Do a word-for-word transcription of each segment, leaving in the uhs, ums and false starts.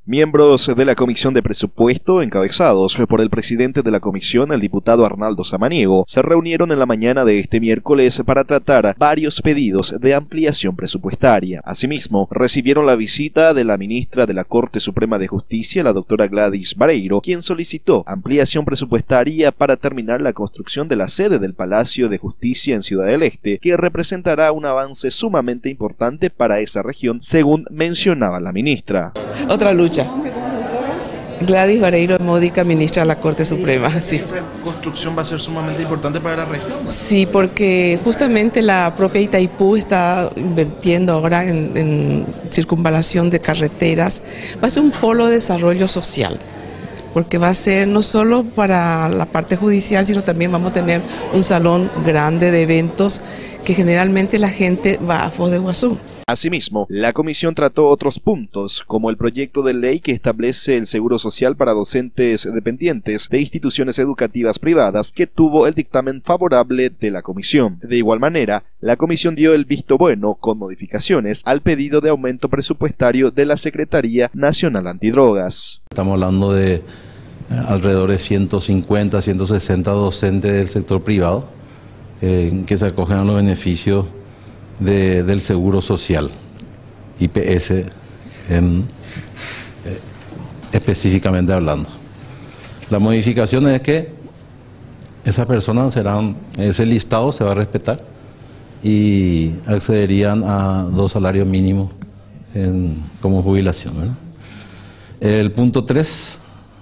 Miembros de la Comisión de Presupuesto, encabezados por el presidente de la comisión, el diputado Arnaldo Samaniego, se reunieron en la mañana de este miércoles para tratar varios pedidos de ampliación presupuestaria. Asimismo, recibieron la visita de la ministra de la Corte Suprema de Justicia, la doctora Gladys Vareiro, quien solicitó ampliación presupuestaria para terminar la construcción de la sede del Palacio de Justicia en Ciudad del Este, que representará un avance sumamente importante para esa región, según mencionaba la ministra. Otra lucha. Gladys Vareiro Módica, ministra de la Corte Suprema. Sí. ¿Esa construcción va a ser sumamente importante para la región? Sí, porque justamente la propia Itaipú está invirtiendo ahora en, en circunvalación de carreteras. Va a ser un polo de desarrollo social, porque va a ser no solo para la parte judicial, sino también vamos a tener un salón grande de eventos que generalmente la gente va a Foz de Iguazú. Asimismo, la comisión trató otros puntos, como el proyecto de ley que establece el seguro social para docentes dependientes de instituciones educativas privadas, que tuvo el dictamen favorable de la comisión. De igual manera, la comisión dio el visto bueno, con modificaciones, al pedido de aumento presupuestario de la Secretaría Nacional Antidrogas. Estamos hablando de eh, alrededor de ciento cincuenta, ciento sesenta docentes del sector privado eh, que se acogen a los beneficios De, del Seguro Social, I P S en, eh, específicamente hablando. La modificación es que esas personas serán, ese listado se va a respetar y accederían a dos salarios mínimos en, como jubilación, ¿verdad? El punto tres,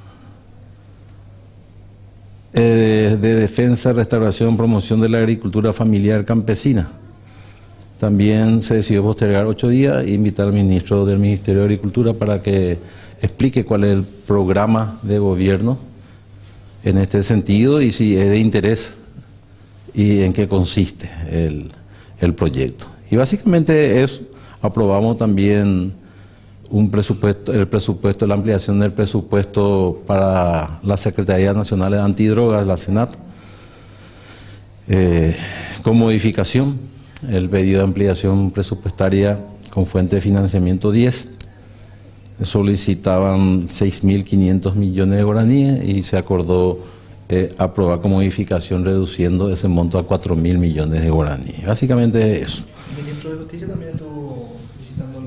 eh, de defensa, restauración, promoción de la agricultura familiar campesina. También se decidió postergar ocho días e invitar al ministro del Ministerio de Agricultura para que explique cuál es el programa de gobierno en este sentido y si es de interés y en qué consiste el, el proyecto. Y básicamente eso, aprobamos también un presupuesto, el presupuesto, la ampliación del presupuesto para la Secretaría Nacional de Antidrogas, la SENAT, eh, con modificación. El pedido de ampliación presupuestaria con fuente de financiamiento diez, solicitaban seis mil quinientos millones de guaraníes y se acordó eh, aprobar con modificación reduciendo ese monto a cuatro mil millones de guaraníes. Básicamente eso. ¿El ministro de Justicia también estuvo visitando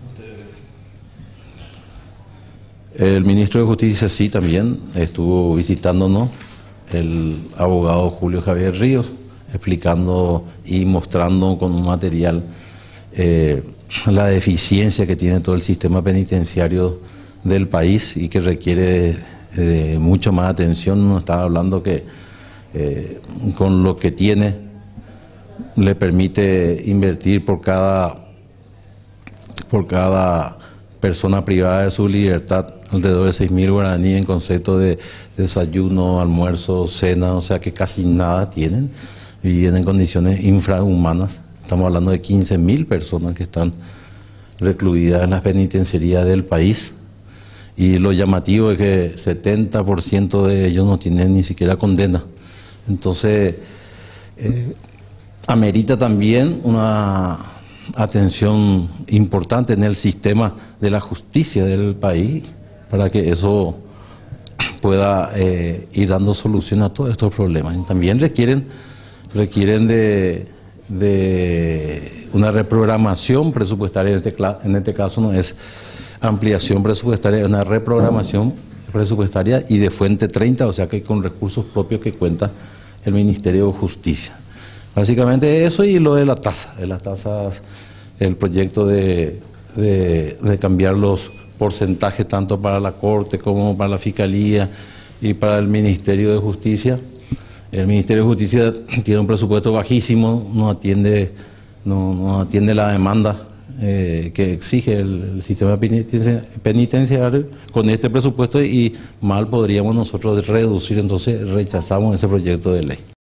el... El ministro de Justicia sí también estuvo visitándonos, el abogado Julio Javier Ríos, explicando y mostrando con un material eh, la deficiencia que tiene todo el sistema penitenciario del país y que requiere de, de mucha más atención. Nos estaba hablando que eh, con lo que tiene le permite invertir por cada, por cada persona privada de su libertad alrededor de seis mil guaraníes en concepto de desayuno, almuerzo, cena, o sea que casi nada tienen. Viven en condiciones infrahumanas. Estamos hablando de quince mil personas que están recluidas en las penitenciarías del país. Y lo llamativo es que setenta por ciento de ellos no tienen ni siquiera condena. Entonces, eh, amerita también una atención importante en el sistema de la justicia del país para que eso pueda eh, ir dando solución a todos estos problemas. Y también requieren requieren de, de una reprogramación presupuestaria, en este, en este caso no es ampliación presupuestaria, es una reprogramación presupuestaria y de fuente treinta, o sea que con recursos propios que cuenta el Ministerio de Justicia. Básicamente eso y lo de la tasa, de las tasas, el proyecto de, de, de cambiar los porcentajes tanto para la Corte como para la Fiscalía y para el Ministerio de Justicia. El Ministerio de Justicia tiene un presupuesto bajísimo, no atiende, no, no atiende la demanda eh, que exige el, el sistema penitenciario con este presupuesto y mal podríamos nosotros reducir, entonces rechazamos ese proyecto de ley.